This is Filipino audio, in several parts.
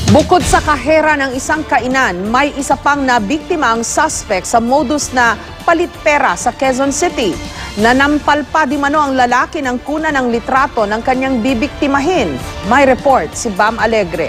Bukod sa kahera ng isang kainan, may isa pang nabiktima ang suspect sa modus na palit pera sa Quezon City. Nanampal pa di mano ang lalaki ng kuna ng litrato ng kanyang bibiktimahin. May report si Bam Alegre.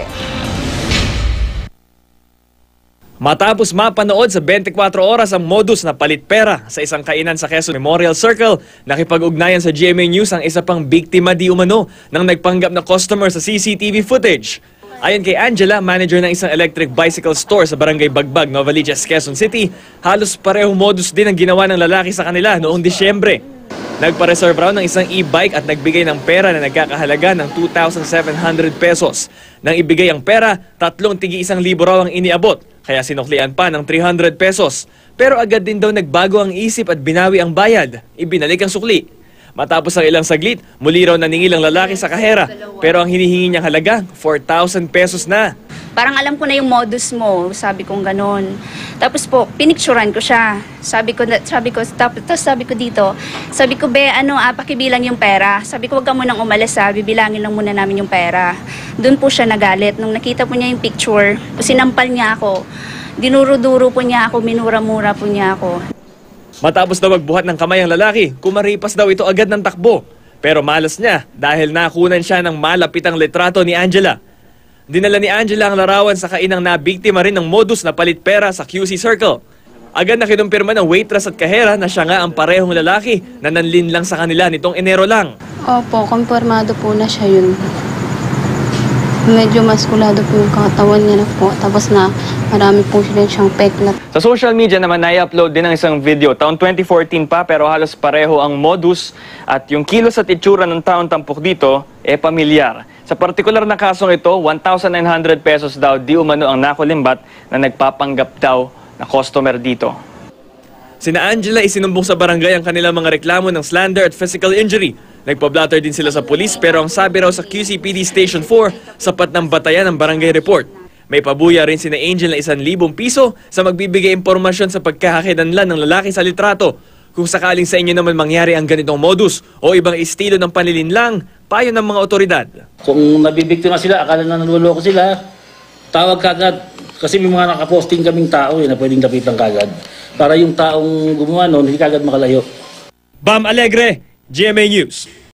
Matapos mapanood sa 24 oras ang modus na palit pera sa isang kainan sa Quezon Memorial Circle, nakipag-ugnayan sa GMA News ang isa pang biktima di umano ng nagpanggap na customer sa CCTV footage. Ayon kay Angela, manager ng isang electric bicycle store sa Barangay Bagbag, Novaliches, Quezon City, halos parehong modus din ang ginawa ng lalaki sa kanila noong Disyembre. Nagpa-reserve raw ng isang e-bike at nagbigay ng pera na nagkakahalaga ng 2,700 pesos. Nang ibigay ang pera, 3 tigi 1,000 raw ang iniabot, kaya sinuklian pa ng 300 pesos. Pero agad din daw nagbago ang isip at binawi ang bayad, ibinalik ang sukli. Matapos ang ilang saglit, muli raw naningil ang lalaki sa kahera. Pero ang hinihingi niyang halaga, 4,000 pesos na. Parang alam ko na yung modus mo, sabi kong ganon. Tapos po, pinicturan ko siya. Sabi ko dito, pakibilang yung pera. Sabi ko, wag ka munang umalis bibilangin lang muna namin yung pera. Doon po siya nagalit. Nung nakita po niya yung picture, sinampal niya ako. Dinuro-duro po niya ako, minura-mura po niya ako. Matapos daw magbuhat ng kamay ang lalaki, kumaripas daw ito agad ng takbo. Pero malas niya dahil nakunan siya ng malapitang litrato ni Angela. Dinala ni Angela ang larawan sa kainang nabiktima rin ng modus na palit pera sa QC Circle. Agad na kinumpirma ng waitress at kahera na siya nga ang parehong lalaki na nanlin lang sa kanila nitong Enero lang. Opo, kumpirmado po na siya yun. Medyo maskulado po yung katawan niya na po. Tapos na marami po siyang peklat. Sa social media naman, nai-upload din ang isang video. Taon 2014 pa pero halos pareho ang modus at yung kilos at itsura ng taong tampok dito pamilyar. Sa partikular na kasong ito, 1,900 pesos daw di umano ang nakulimbat na nagpapanggap daw na customer dito. Sina Angela isinumbong sa barangay ang kanilang mga reklamo ng slander at physical injury. Nagpa-blatter din sila sa pulis pero ang sabi raw sa QCPD Station 4, sapat ng batayan ng barangay report. May pabuya rin sina Angel na 1,000 piso sa magbibigay impormasyon sa pagkakakilanlan ng lalaki sa litrato. Kung sakaling sa inyo naman mangyari ang ganitong modus o ibang estilo ng panlilinlang, payo ng mga otoridad. Kung nabibiktima sila, akala na naluloko sila, tawag kagad. Kasi may mga nakaposting kaming tao na pwedeng lapitan kagad. Para yung taong gumawa noon, hindi kagad makalayo. Bam Alegre, GMA News.